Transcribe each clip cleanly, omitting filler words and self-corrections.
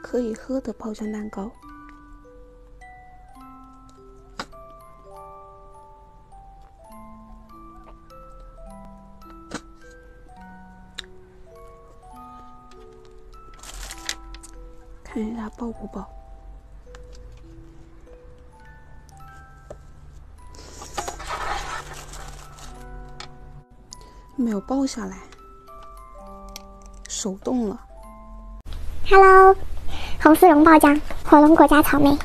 可以喝的爆浆蛋糕。看一下爆不爆？没有爆下来，手动了。 Hello， 红丝绒爆浆，火龙果加草莓。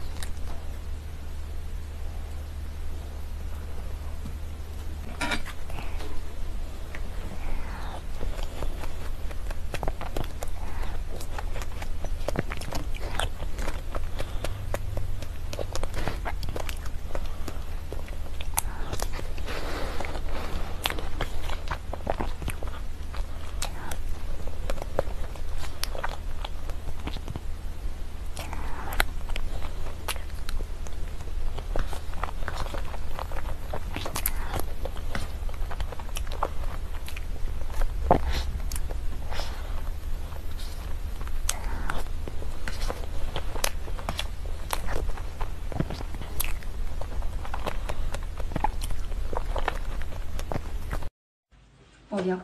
爆浆。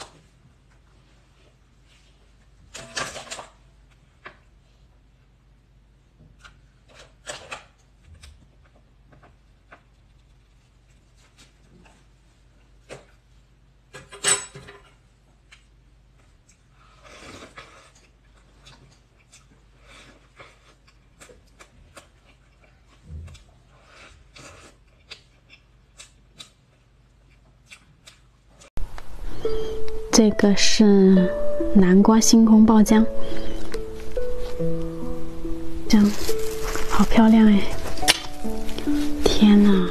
这个是南瓜星空爆浆，这样好漂亮哎！天哪！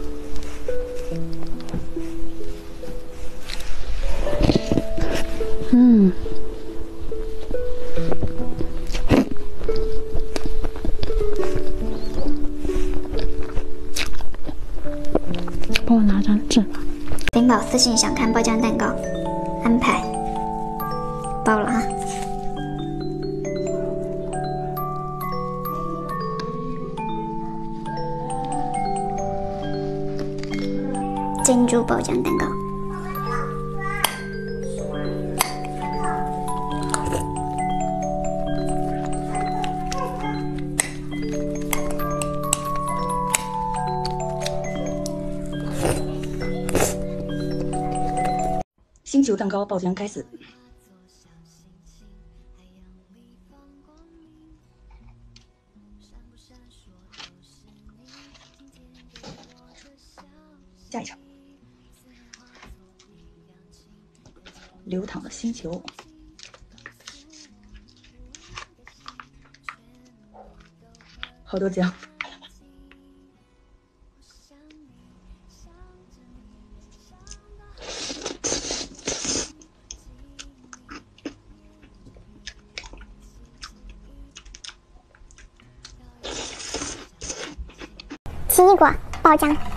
帮我拿张纸吧。 领宝私信想看爆浆蛋糕，安排爆了啊！珍珠爆浆蛋糕。 星球蛋糕爆浆开始。下一场，流淌的星球。好多浆。 奇异果爆浆。